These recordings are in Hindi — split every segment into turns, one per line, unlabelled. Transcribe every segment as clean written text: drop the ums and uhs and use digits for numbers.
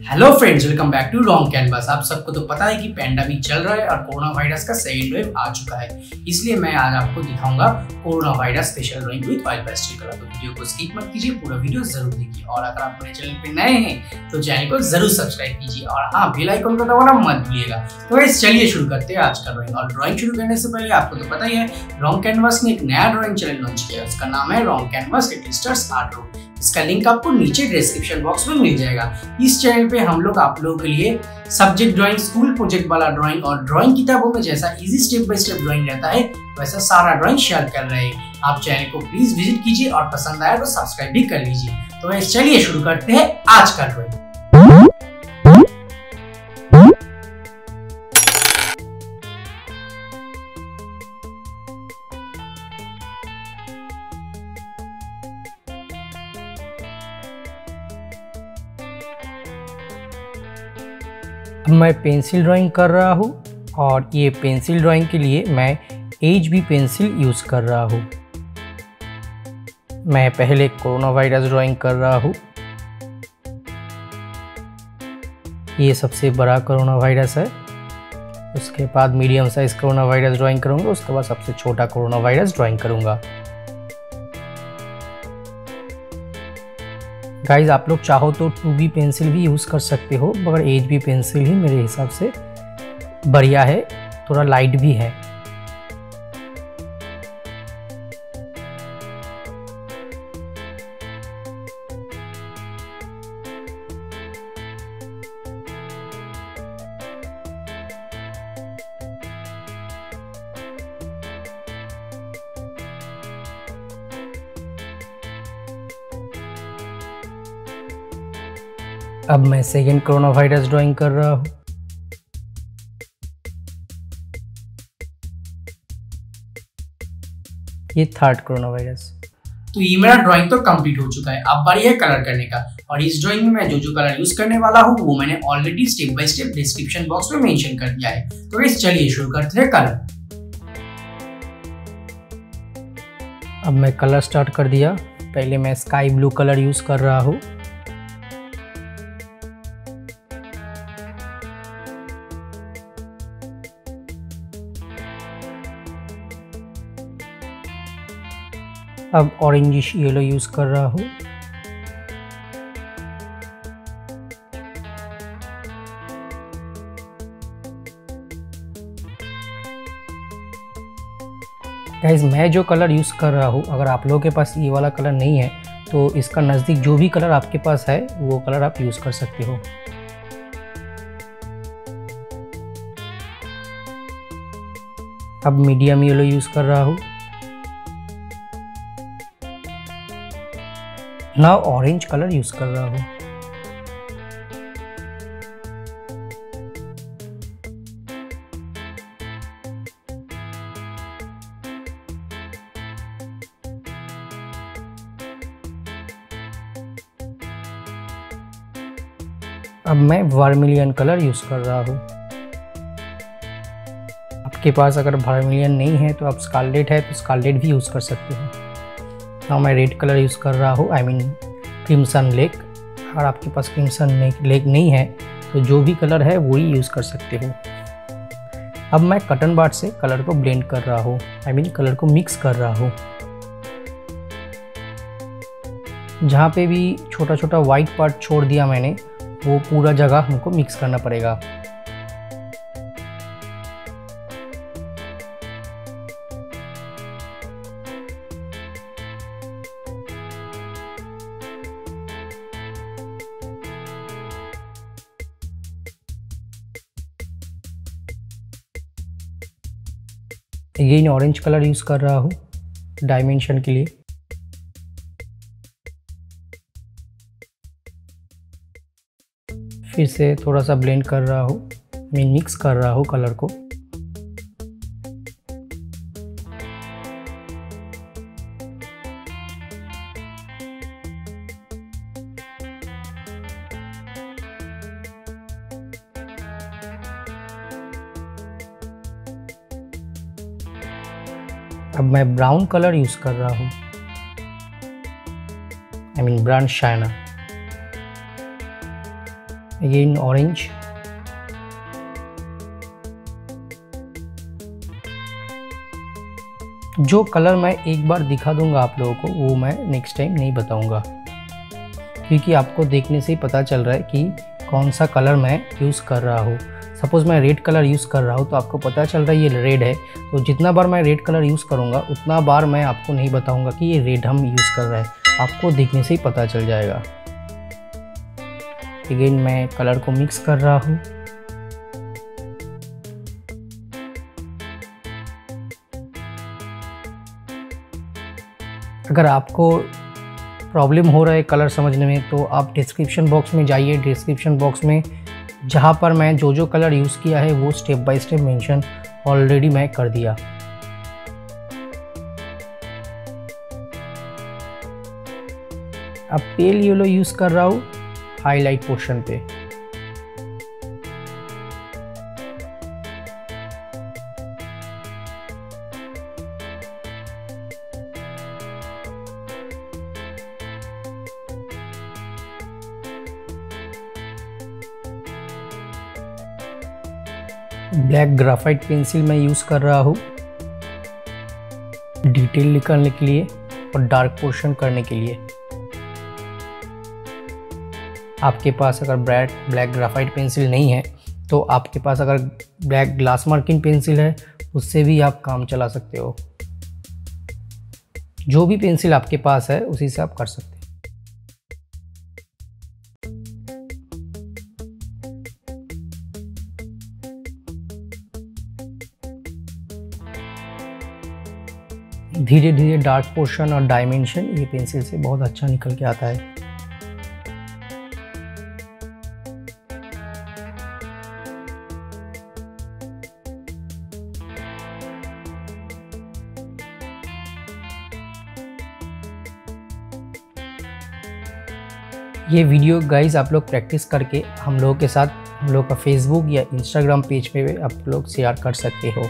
Hello friends, welcome back to Wrong Canvas. आप सबको तो पता है कि पैंडेमिक चल रहा है और कोरोना वायरस का सेकंड वेव आ चुका है, इसलिए मैं आज आपको दिखाऊंगा corona virus special drawing with oil pastel colour. तो वीडियो को स्किप मत कीजिए, पूरा वीडियो जरूर देखिए। और अगर आप मेरे चैनल पे नए हैं तो चैनल को जरूर सब्सक्राइब कीजिए और हाँ, बेल आइकन को दबाना मत भूलिएगा। तो गाइस चलिए शुरू करते हैं आज का ड्राइंग। और ड्राइंग शुरू करने से पहले आपको तो पता ही है, रॉन्ग कैनवास ने एक नया ड्राइंग चैनल लॉन्च किया है। उसका नाम है Wrong Canvas Little Stars Art Room. इसका लिंक आपको नीचे डिस्क्रिप्शन बॉक्स में मिल जाएगा। इस चैनल पे हम लोग आप लोगों के लिए सब्जेक्ट ड्राइंग, स्कूल प्रोजेक्ट वाला ड्राइंग और ड्राइंग किताबों में जैसा easy step by step drawing रहता है वैसा सारा ड्राइंग शेयर कर रहे हैं। आप चैनल को प्लीज विजिट कीजिए और पसंद आया तो सब्सक्राइब भी कर लीजिए। तो चलिए शुरू करते हैं आज का ड्राइंग।
मैं पेंसिल ड्राइंग कर रहा हूँ और ये पेंसिल ड्राइंग के लिए मैं HB पेंसिल यूज़ कर रहा हूँ। मैं पहले कोरोना वायरस ड्राइंग कर रहा हूँ। ये सबसे बड़ा कोरोना वायरस है। उसके बाद medium size corona virus drawing करूँगा। उसके बाद सबसे छोटा कोरोना वायरस ड्राइंग करूँगा। गाइज आप लोग चाहो तो 2B पेंसिल भी यूज़ कर सकते हो, मगर HB पेंसिल ही मेरे हिसाब से बढ़िया है, थोड़ा लाइट भी है। अब मैं सेकेंड कोरोना वायरस ड्राइंग कर रहा हूँ। ये थर्ड कोरोना वायरस।
तो ये मेरा ड्राइंग तो कंप्लीट हो चुका है। अब बारी है कलर करने का। और इस ड्राइंग में मैं जो कलर यूज करने वाला हूँ वो मैंने already step by step description box में मेंशन कर दिया है। तो गाइस चलिए शुरू करते हैं कलर।
अब मैं कलर स्टार्ट कर दिया। पहले मैं स्काई ब्लू कलर यूज कर रहा हूँ। अब ऑरेंजिश येलो यूज़ कर रहा हूँ। गाइज मैं जो कलर यूज़ कर रहा हूँ, अगर आप लोगों के पास ये वाला कलर नहीं है तो इसका नज़दीक जो भी कलर आपके पास है वो कलर आप यूज़ कर सकते हो। अब मीडियम येलो यूज़ कर रहा हूँ। नाउ ऑरेंज कलर यूज कर रहा हूँ। अब मैं वर्मिलियन कलर यूज कर रहा हूँ। आपके पास अगर वर्मिलियन नहीं है तो आप स्कारलेट है तो स्कारलेट भी यूज कर सकते हो। now मैं रेड कलर यूज़ कर रहा हूँ, क्रिम्सन लेक। अगर आपके पास क्रिम्सन लेक नहीं है तो जो भी कलर है वही यूज़ कर सकते हो। अब मैं कटन बाड से कलर को ब्लेंड कर रहा हूँ, कलर को मिक्स कर रहा हूँ। जहाँ पे भी छोटा छोटा वाइट पार्ट छोड़ दिया मैंने, वो पूरा जगह हमको मिक्स करना पड़ेगा। अगेन ऑरेंज कलर यूज़ कर रहा हूँ डायमेंशन के लिए। फिर से थोड़ा सा ब्लेंड कर रहा हूँ, मिक्स कर रहा हूँ कलर को। अब मैं ब्राउन कलर यूज़ कर रहा हूँ, ब्राउन शाइना। अगेन ऑरेंज, जो कलर मैं एक बार दिखा दूंगा आप लोगों को वो मैं नेक्स्ट टाइम नहीं बताऊंगा, क्योंकि आपको देखने से ही पता चल रहा है कि कौन सा कलर मैं यूज़ कर रहा हूँ। सपोज़ मैं रेड कलर यूज़ कर रहा हूँ तो आपको पता चल रहा है ये रेड है, तो जितना बार मैं रेड कलर यूज़ करूँगा उतना बार मैं आपको नहीं बताऊँगा कि ये रेड हम यूज़ कर रहे हैं, आपको देखने से ही पता चल जाएगा। अगेन मैं कलर को मिक्स कर रहा हूँ। अगर आपको प्रॉब्लम हो रहा है कलर समझने में तो आप डिस्क्रिप्शन बॉक्स में जाइए। डिस्क्रिप्शन बॉक्स में जहाँ पर मैं जो जो कलर यूज़ किया है वो step by step mention already मैं कर दिया। अब पेल येलो यूज़ कर रहा हूँ हाईलाइट पोर्शन पे। ब्लैक ग्राफाइट पेंसिल मैं यूज़ कर रहा हूँ डिटेल निकालने के लिए और डार्क पोर्शन करने के लिए। आपके पास अगर ब्लैक ग्राफाइट पेंसिल नहीं है तो आपके पास अगर ब्लैक ग्लास मार्किंग पेंसिल है उससे भी आप काम चला सकते हो। जो भी पेंसिल आपके पास है उसी से आप कर सकते हो। धीरे धीरे डार्क पोर्शन और डायमेंशन ये पेंसिल से बहुत अच्छा निकल के आता है। ये वीडियो गाइज आप लोग प्रैक्टिस करके हम लोगों के साथ हम लोग का फेसबुक या इंस्टाग्राम पेज पे आप लोग शेयर कर सकते हो।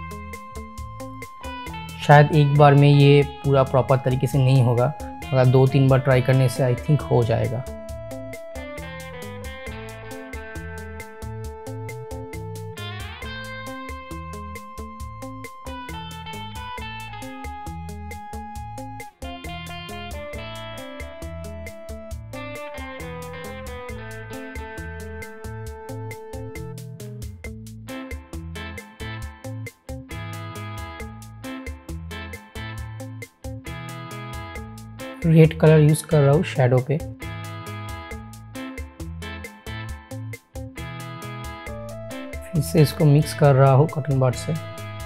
शायद एक बार में ये पूरा प्रॉपर तरीके से नहीं होगा, अगर 2-3 बार ट्राई करने से आई थिंक हो जाएगा। रेड कलर यूज़ कर रहा हूँ शैडो पे। फिर से इसको मिक्स कर रहा हूँ कॉटन बड से।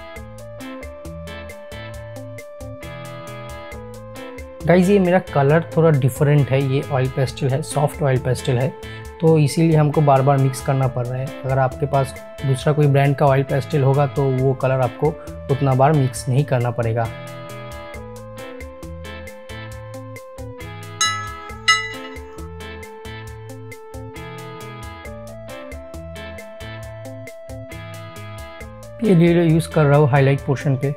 गाइज ये मेरा कलर थोड़ा डिफरेंट है, ये ऑयल पेस्टल है, सॉफ्ट ऑयल पेस्टल है, तो इसीलिए हमको बार बार मिक्स करना पड़ रहा है। अगर आपके पास दूसरा कोई ब्रांड का ऑयल पेस्टल होगा तो वो कलर आपको उतना बार मिक्स नहीं करना पड़ेगा। ये लिए यूज़ कर रहा हूँ हाईलाइट पोर्शन पे,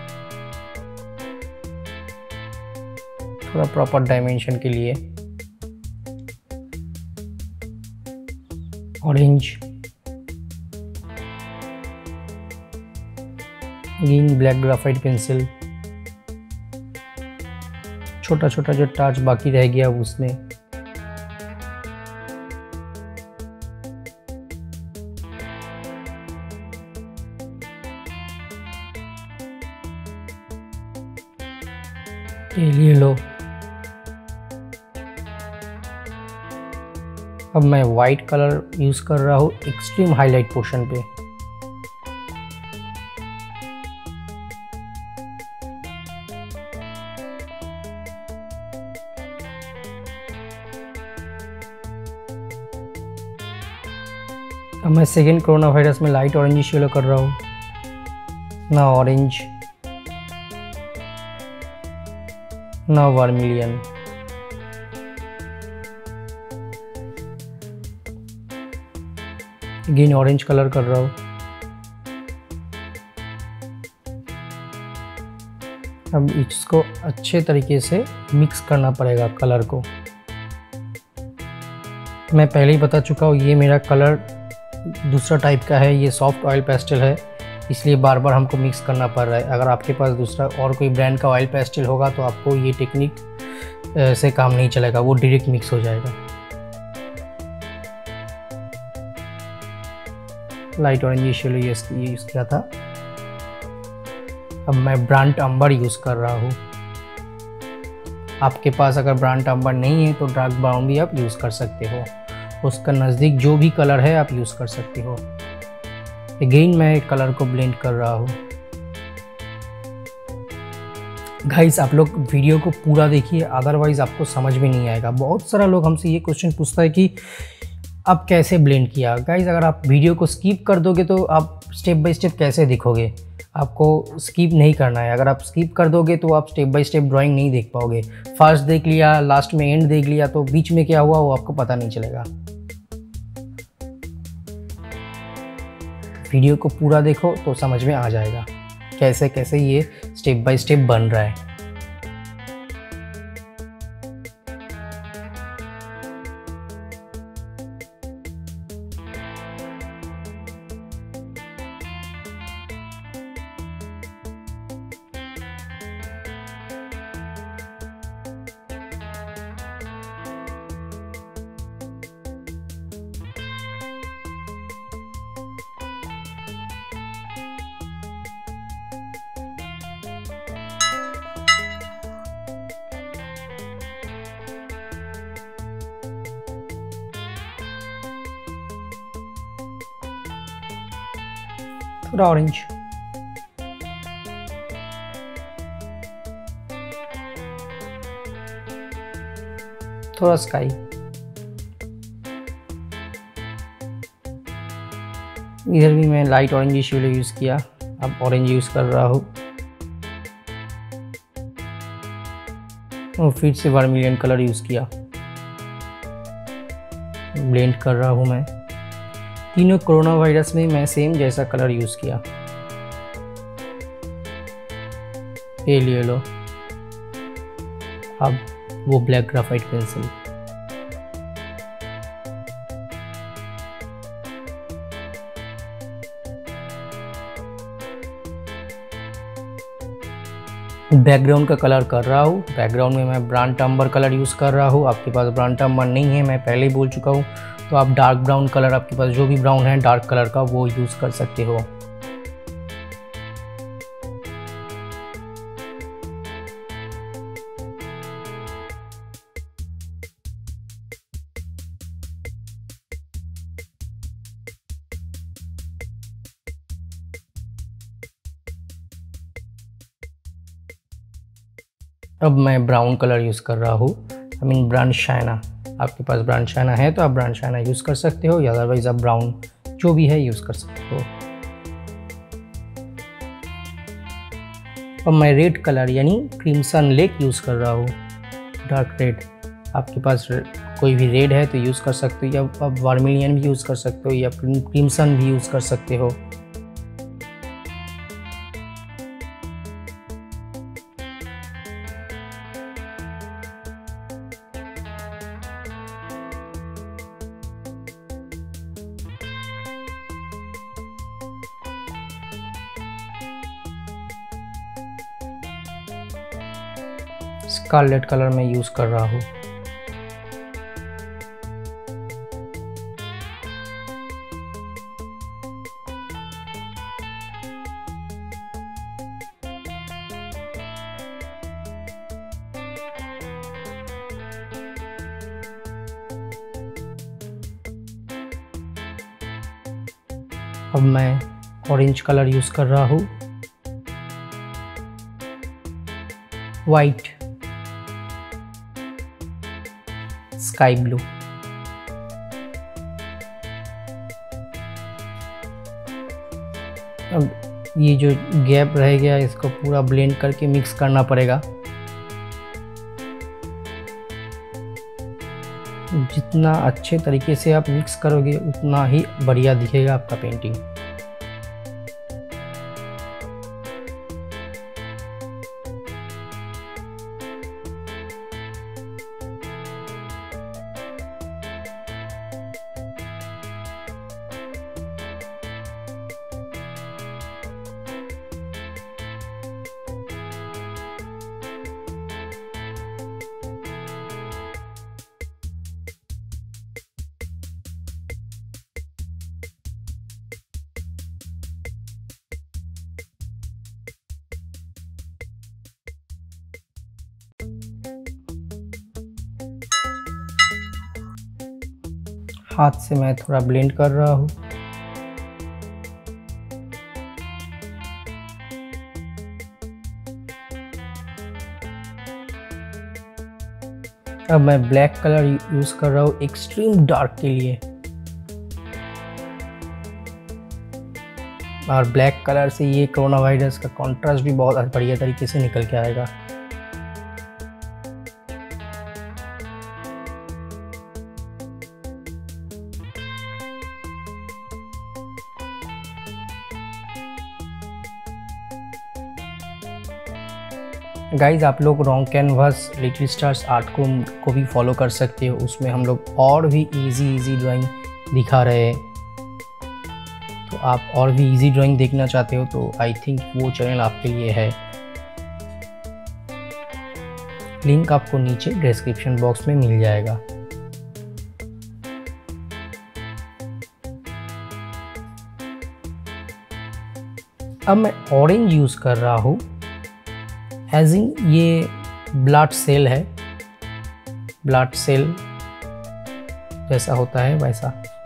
थोड़ा प्रॉपर डायमेंशन के लिए। Orange, green black graphite pencil, छोटा छोटा जो टच बाकी रह गया उसमें। ये लो। अब मैं वाइट कलर यूज़ कर रहा हूँ एक्सट्रीम हाईलाइट पोर्शन पे। अब मैं सेकेंड कोरोना वायरस में लाइट ऑरेंजिश येलो कर रहा हूँ। ना ऑरेंज, ना वर्मिलियन। अगेन ऑरेंज कलर कर रहा हूँ। अब इसको अच्छे तरीके से मिक्स करना पड़ेगा कलर को। मैं पहले ही बता चुका हूँ, ये मेरा कलर दूसरा टाइप का है, ये सॉफ्ट ऑयल पेस्टल है, इसलिए बार बार हमको मिक्स करना पड़ रहा है। अगर आपके पास दूसरा और कोई ब्रांड का ऑयल पेस्टल होगा तो आपको ये टेक्निक से काम नहीं चलेगा, वो डायरेक्ट मिक्स हो जाएगा। लाइट ऑरेंज शेड ये यूज़ किया था। अब मैं ब्रांड अंबर यूज़ कर रहा हूँ। आपके पास अगर ब्रांड अंबर नहीं है तो डार्क ब्राउन भी आप यूज़ कर सकते हो, उसका नज़दीक जो भी कलर है आप यूज़ कर सकते हो। अगेन मैं कलर को ब्लेंड कर रहा हूँ। गाइस आप लोग वीडियो को पूरा देखिए, अदरवाइज़ आपको समझ में नहीं आएगा। बहुत सारा लोग हमसे ये क्वेश्चन पूछता है कि आप कैसे ब्लेंड किया। गाइस अगर आप वीडियो को स्किप कर दोगे तो आप स्टेप बाय स्टेप कैसे दिखोगे, आपको स्किप नहीं करना है। अगर आप स्किप कर दोगे तो आप स्टेप बाय स्टेप ड्राइंग नहीं देख पाओगे। फर्स्ट देख लिया, लास्ट में एंड देख लिया, तो बीच में क्या हुआ वो आपको पता नहीं चलेगा। वीडियो को पूरा देखो तो समझ में आ जाएगा कैसे कैसे ये स्टेप बाय स्टेप बन रहा है। थोड़ा ऑरेंज, थोड़ा स्काई, इधर भी मैं लाइट ऑरेंज शेड यूज़ किया। अब ऑरेंज यूज़ कर रहा हूँ और फिर से वर्मिलियन कलर यूज़ किया, ब्लेंड कर रहा हूँ मैं। तीनों कोरोना वायरस में मैं सेम जैसा कलर यूज़ किया, पेल येलो, अब वो ब्लैक ग्राफाइट पेंसिल। बैकग्राउंड का कलर कर रहा हूँ। बैकग्राउंड में मैं ब्रांड अंबर कलर यूज़ कर रहा हूँ। आपके पास ब्रांड अंबर नहीं है, मैं पहले ही बोल चुका हूँ, तो आप डार्क ब्राउन कलर, आपके पास जो भी ब्राउन है डार्क कलर का, वो यूज़ कर सकते हो। अब मैं ब्राउन कलर यूज़ कर रहा हूँ, आई मीन ब्रांड शाइना। आपके पास ब्रांड शाइना है तो आप ब्रांड शाइना यूज़ कर सकते हो, या अदरवाइज आप ब्राउन जो भी है यूज़ कर सकते हो। अब मैं रेड कलर यानी क्रिम्सन लेक यूज़ कर रहा हूँ, डार्क रेड। आपके पास कोई भी रेड है तो यूज़ कर सकते हो, या आप वर्मिलियन भी यूज़ कर सकते हो, या क्रिम्सन भी यूज़ कर सकते हो। स्कारलेट कलर में यूज़ कर रहा हूँ। अब मैं ऑरेंज कलर यूज़ कर रहा हूँ, वाइट, स्काई ब्लू। अब ये जो गैप रह गया इसको पूरा ब्लेंड करके मिक्स करना पड़ेगा। जितना अच्छे तरीके से आप मिक्स करोगे उतना ही बढ़िया दिखेगा आपका पेंटिंग। हाथ से मैं थोड़ा ब्लेंड कर रहा हूँ। अब मैं ब्लैक कलर यूज कर रहा हूँ एक्सट्रीम डार्क के लिए, और ब्लैक कलर से ये कोरोना वायरस का कॉन्ट्रास्ट भी बहुत बढ़िया तरीके से निकल के आएगा। गाइज आप लोग Wrong Canvas Little Stars Art को भी फॉलो कर सकते हो। उसमें हम लोग और भी इजी ड्राइंग दिखा रहे हैं। तो आप और भी इजी ड्राइंग देखना चाहते हो तो आई थिंक वो चैनल आपके लिए है। लिंक आपको नीचे डिस्क्रिप्शन बॉक्स में मिल जाएगा। अब मैं ऑरेंज यूज कर रहा हूँ, एज इन ये ब्लड सेल है, ब्लड सेल जैसा होता है वैसा।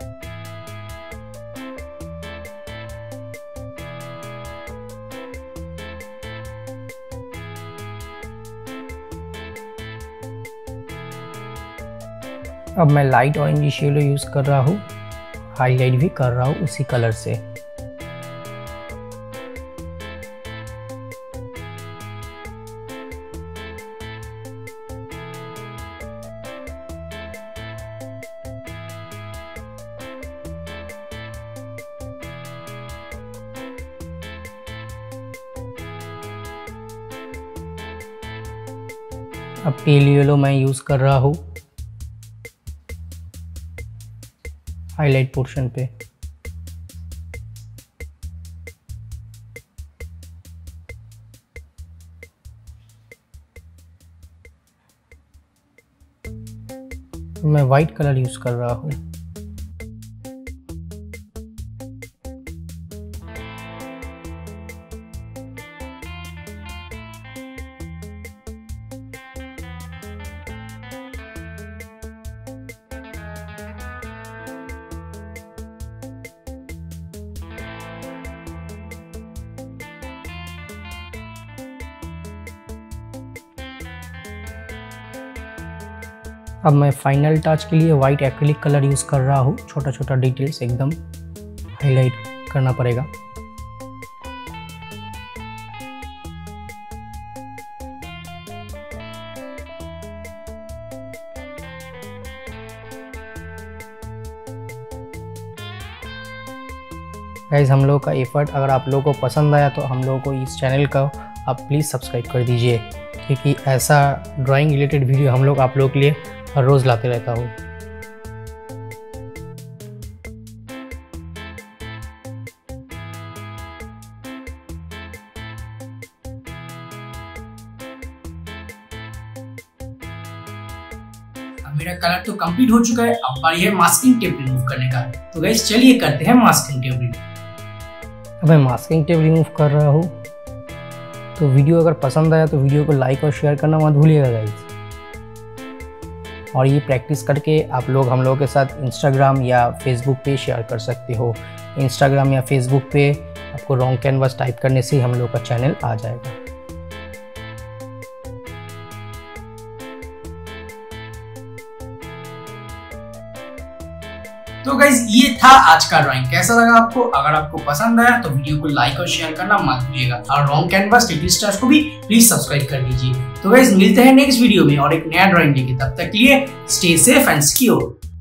अब मैं लाइट ऑरेंज शेडो यूज कर रहा हूँ, हाईलाइट भी कर रहा हूँ उसी कलर से। अब पेल येलो मैं यूज कर रहा हूँ हाईलाइट पोर्शन पे। मैं वाइट कलर यूज कर रहा हूँ। अब मैं फाइनल टच के लिए वाइट एक्रिलिक कलर यूज कर रहा हूँ। छोटा छोटा डिटेल्स एकदम हाईलाइट करना पड़ेगा। गाइस हम लोगों का एफर्ट अगर आप लोगों को पसंद आया तो हम लोगों को इस चैनल का आप प्लीज़ सब्सक्राइब कर दीजिए, क्योंकि ऐसा ड्राइंग रिलेटेड वीडियो हम लोग आप लोगों के लिए हर रोज़ लाते रहता हूँ।
मेरा कलर तो कंप्लीट हो चुका है। अब बारी है मास्किंग टेप रिमूव करने का। तो गाइस चलिए करते हैं मास्किंग टेप रिमूव।
अब मैं मास्किंग टेप रिमूव कर रहा हूँ। तो वीडियो अगर पसंद आया तो वीडियो को लाइक और शेयर करना मत भूलिएगा गाइस। और ये प्रैक्टिस करके आप लोग हम लोगों के साथ इंस्टाग्राम या फेसबुक पे शेयर कर सकते हो। इंस्टाग्राम या फेसबुक पे आपको रॉन्ग कैनवास टाइप करने से हम लोग का चैनल आ जाएगा।
तो गाइज ये था आज का ड्राइंग। कैसा लगा आपको? अगर आपको पसंद आया तो वीडियो को लाइक और शेयर करना मत भूलिएगा, और रॉन्ग कैनवास लिटिल स्टार्स को भी प्लीज सब्सक्राइब कर दीजिए। तो गाइज मिलते हैं नेक्स्ट वीडियो में और एक नया ड्राइंग लेके। तब तक के लिए स्टे सेफ एंड सिक्योर।